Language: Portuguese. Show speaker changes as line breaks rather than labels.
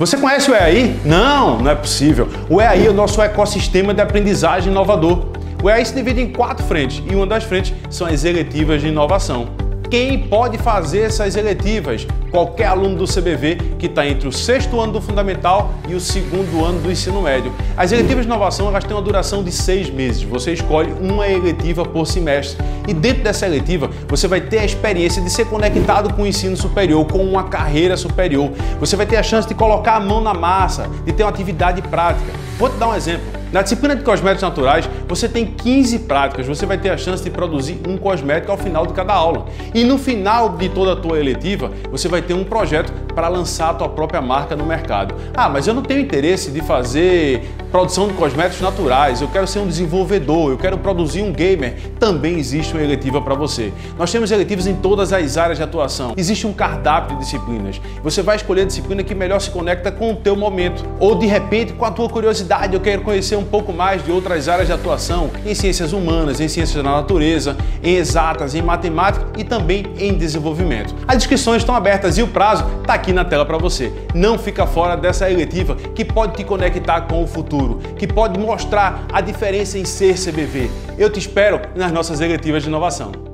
Você conhece o EAI? Não, não é possível. O EAI é o nosso ecossistema de aprendizagem inovador. O EAI se divide em 4 frentes e uma das frentes são as eletivas de inovação. Quem pode fazer essas eletivas? Qualquer aluno do CBV que está entre o 6º ano do Fundamental e o 2º ano do ensino médio. As eletivas de inovação elas têm uma duração de 6 meses. Você escolhe uma eletiva por semestre. E dentro dessa eletiva, você vai ter a experiência de ser conectado com o ensino superior, com uma carreira superior. Você vai ter a chance de colocar a mão na massa, de ter uma atividade prática. Vou te dar um exemplo. Na disciplina de cosméticos naturais, você tem 15 práticas, você vai ter a chance de produzir um cosmético ao final de cada aula. E no final de toda a tua eletiva, você vai ter um projeto para lançar a tua própria marca no mercado. Ah, mas eu não tenho interesse de fazer produção de cosméticos naturais, eu quero ser um desenvolvedor, eu quero produzir um gamer. Também existe uma eletiva para você. Nós temos eletivas em todas as áreas de atuação. Existe um cardápio de disciplinas. Você vai escolher a disciplina que melhor se conecta com o teu momento. Ou de repente com a tua curiosidade, eu quero conhecer um pouco mais de outras áreas de atuação, em ciências humanas, em ciências da natureza, em exatas, em matemática e também em desenvolvimento. As inscrições estão abertas e o prazo está aqui na tela para você. Não fica fora dessa eletiva que pode te conectar com o futuro, que pode mostrar a diferença em ser CBV. Eu te espero nas nossas eletivas de inovação.